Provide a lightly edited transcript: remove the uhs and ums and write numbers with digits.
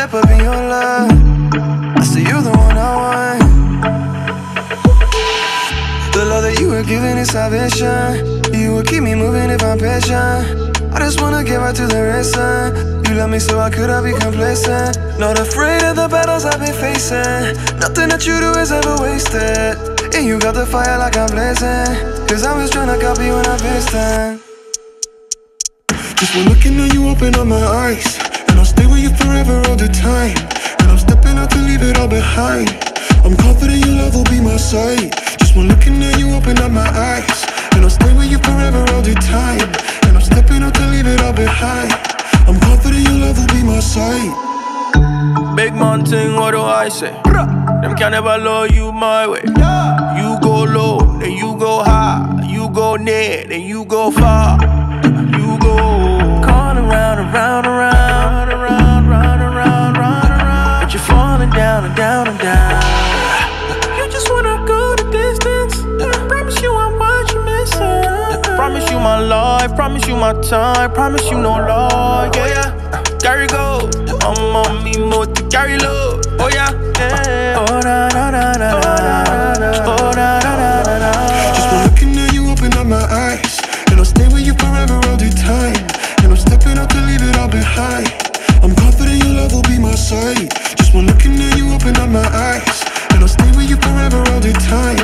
step up in your love. I say you're the one I want. The love that you were giving is salvation. You will keep me moving if I'm patient. I just wanna give out to the racing. You love me so how could I be complacent? Not afraid of the battles I've been facing. Nothing that you do is ever wasted. And you got the fire like I'm blazing. Cause I was tryna copy when I faced them. Just one looking at you, open up my eyes, and I'll stay with you forever all the time. And I'm stepping out to leave it all behind. I'm confident your love will be my sight. Just one looking at you, open up my eyes, and I'll stay with you forever all the time. And I'm stepping out to leave it all behind. I'm confident your love will be my sight. Big mountain, what do I say? Them can never love you my way. You go low, then you go high. You go near, then you go far. You go call around, around, around, around, round, around, round, around. But you're falling down and down and down. You just wanna go the distance. Promise you I'm what you're missing. Promise you my life, promise you my time, promise you no lie, yeah, yeah. Carry go, I'm on me more to carry low, oh yeah, yeah. Oh na na na na na, oh na na na na na. Just one looking at you, open up my eyes, and I'll stay with you forever all the time. And I'm stepping out to leave it all behind. I'm confident your love will be my sight. Just one looking at you, open up my eyes, and I'll stay with you forever all the time.